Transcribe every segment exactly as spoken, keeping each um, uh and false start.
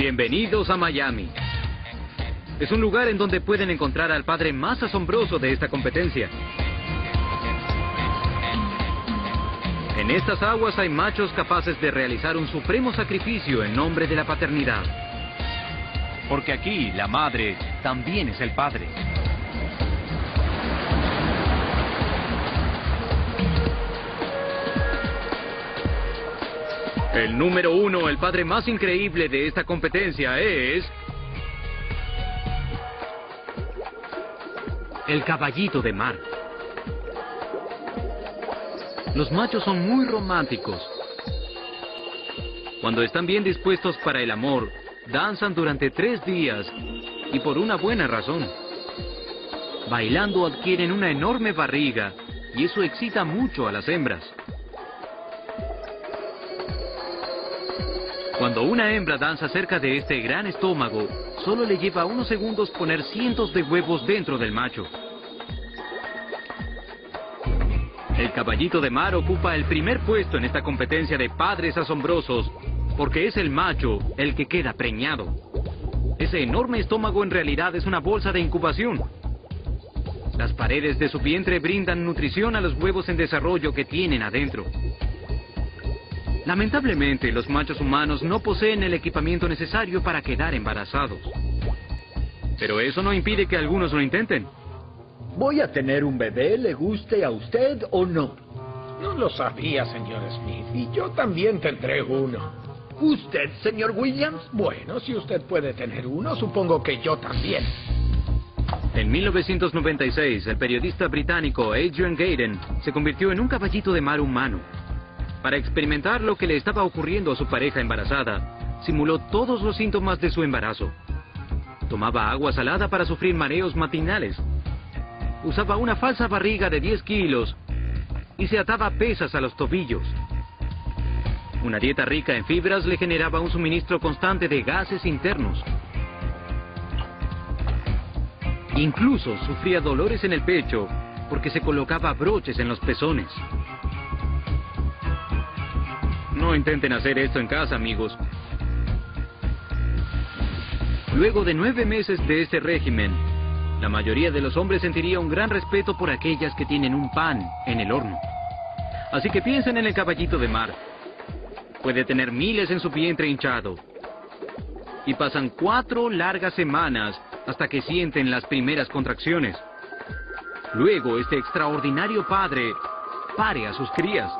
Bienvenidos a Miami. Es un lugar en donde pueden encontrar al padre más asombroso de esta competencia. En estas aguas hay machos capaces de realizar un supremo sacrificio en nombre de la paternidad. Porque aquí la madre también es el padre. El número uno, el padre más increíble de esta competencia es... el caballito de mar. Los machos son muy románticos. Cuando están bien dispuestos para el amor, danzan durante tres días y por una buena razón. Bailando adquieren una enorme barriga y eso excita mucho a las hembras. Cuando una hembra danza cerca de este gran estómago, solo le lleva unos segundos poner cientos de huevos dentro del macho. El caballito de mar ocupa el primer puesto en esta competencia de padres asombrosos, porque es el macho el que queda preñado. Ese enorme estómago en realidad es una bolsa de incubación. Las paredes de su vientre brindan nutrición a los huevos en desarrollo que tienen adentro. Lamentablemente, los machos humanos no poseen el equipamiento necesario para quedar embarazados. Pero eso no impide que algunos lo intenten. ¿Voy a tener un bebé, le guste a usted o no? No lo sabía, señor Smith, y yo también tendré uno. ¿Usted, señor Williams? Bueno, si usted puede tener uno, supongo que yo también. En mil novecientos noventa y seis, el periodista británico Adrian Gaydon se convirtió en un caballito de mar humano. Para experimentar lo que le estaba ocurriendo a su pareja embarazada, simuló todos los síntomas de su embarazo. Tomaba agua salada para sufrir mareos matinales. Usaba una falsa barriga de diez kilos y se ataba pesas a los tobillos. Una dieta rica en fibras le generaba un suministro constante de gases internos. Incluso sufría dolores en el pecho porque se colocaba broches en los pezones. No intenten hacer esto en casa, amigos. Luego de nueve meses de este régimen, la mayoría de los hombres sentiría un gran respeto por aquellas que tienen un pan en el horno. Así que piensen en el caballito de mar. Puede tener miles en su vientre hinchado. Y pasan cuatro largas semanas hasta que sienten las primeras contracciones. Luego, este extraordinario padre pare a sus crías.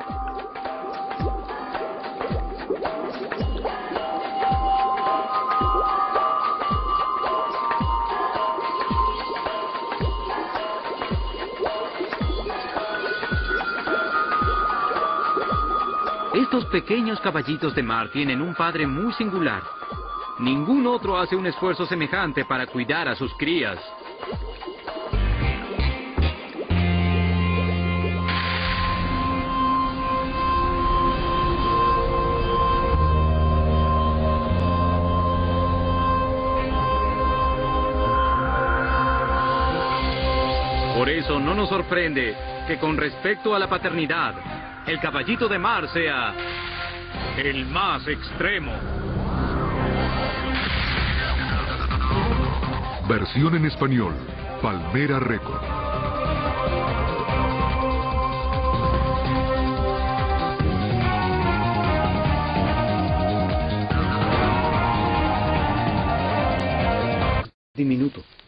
Estos pequeños caballitos de mar tienen un padre muy singular. Ningún otro hace un esfuerzo semejante para cuidar a sus crías. Por eso no nos sorprende que con respecto a la paternidad, el caballito de mar sea el más extremo. Versión en español, Palmera Record. Diminuto.